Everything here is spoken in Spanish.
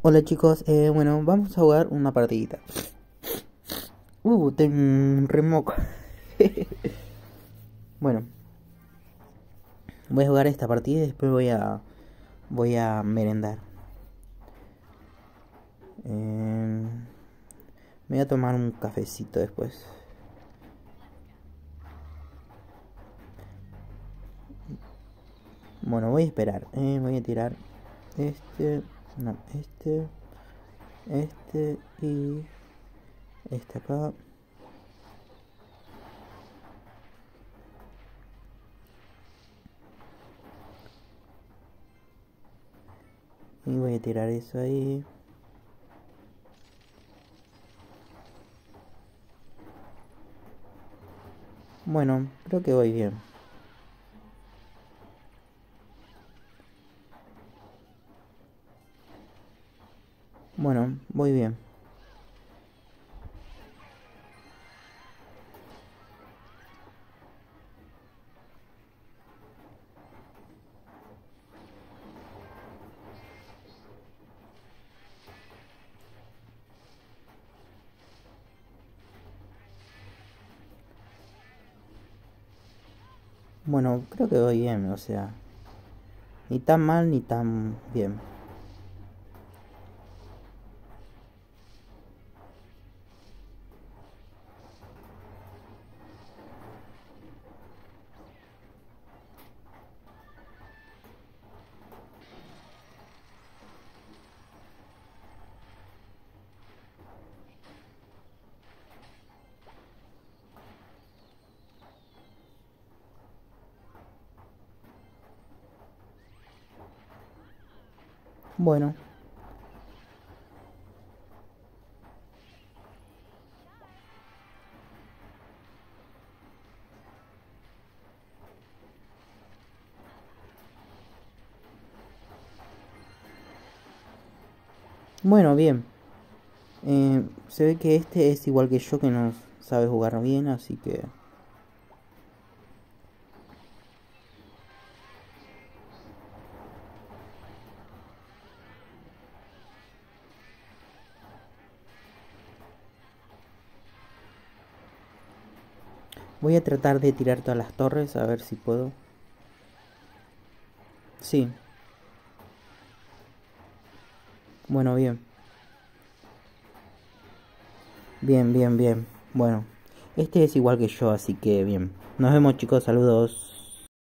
Hola chicos, bueno, vamos a jugar una partidita. Tengo un remoco. Bueno, voy a jugar esta partida y después voy a merendar. Me voy a tomar un cafecito después. Bueno, voy a esperar. Voy a tirar no, y este acá. Y voy a tirar eso ahí. Bueno, creo que voy bien. Bueno, voy bien. Bueno, creo que voy bien, o sea, ni tan mal ni tan bien. Bueno, bueno, bien. Se ve que este es igual que yo, que no sabe jugar bien, así que... Voy a tratar de tirar todas las torres, a ver si puedo. Sí, bueno, bien. Bien, bien, bien. Bueno, este es igual que yo, así que bien. Nos vemos chicos, saludos.